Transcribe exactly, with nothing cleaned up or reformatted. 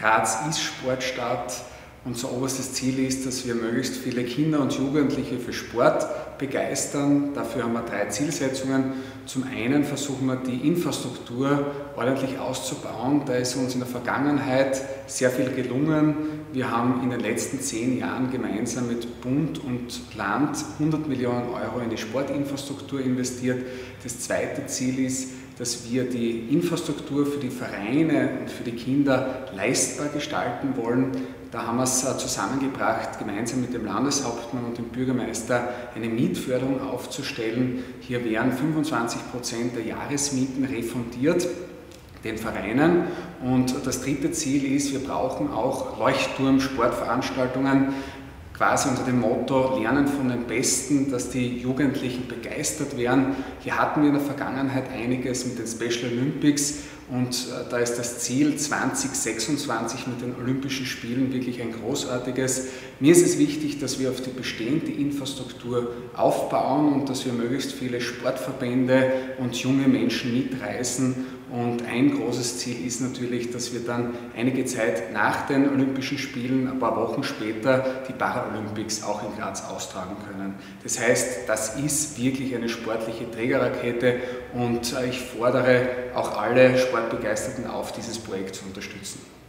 Graz ist Sportstadt. Unser oberstes Ziel ist, dass wir möglichst viele Kinder und Jugendliche für Sport begeistern. Dafür haben wir drei Zielsetzungen. Zum einen versuchen wir, die Infrastruktur ordentlich auszubauen. Da ist uns in der Vergangenheit sehr viel gelungen. Wir haben in den letzten zehn Jahren gemeinsam mit Bund und Land hundert Millionen Euro in die Sportinfrastruktur investiert. Das zweite Ziel ist, dass wir die Infrastruktur für die Vereine und für die Kinder leistbar gestalten wollen. Da haben wir es zusammengebracht, gemeinsam mit dem Landeshauptmann und dem Bürgermeister eine Mietförderung aufzustellen. Hier werden fünfundzwanzig Prozent der Jahresmieten refundiert den Vereinen. Und das dritte Ziel ist, wir brauchen auch Leuchtturm-Sportveranstaltungen, quasi unter dem Motto Lernen von den Besten, dass die Jugendlichen begeistert werden. Hier hatten wir in der Vergangenheit einiges mit den Special Olympics und da ist das Ziel zweitausendsechsundzwanzig mit den Olympischen Spielen wirklich ein großartiges. Mir ist es wichtig, dass wir auf die bestehende Infrastruktur aufbauen und dass wir möglichst viele Sportverbände und junge Menschen mitreißen. Und ein großes Ziel ist natürlich, dass wir dann einige Zeit nach den Olympischen Spielen, ein paar Wochen später, die Paralympics auch in Graz austragen können. Das heißt, das ist wirklich eine sportliche Trägerrakete und ich fordere auch alle Sportbegeisterten auf, dieses Projekt zu unterstützen.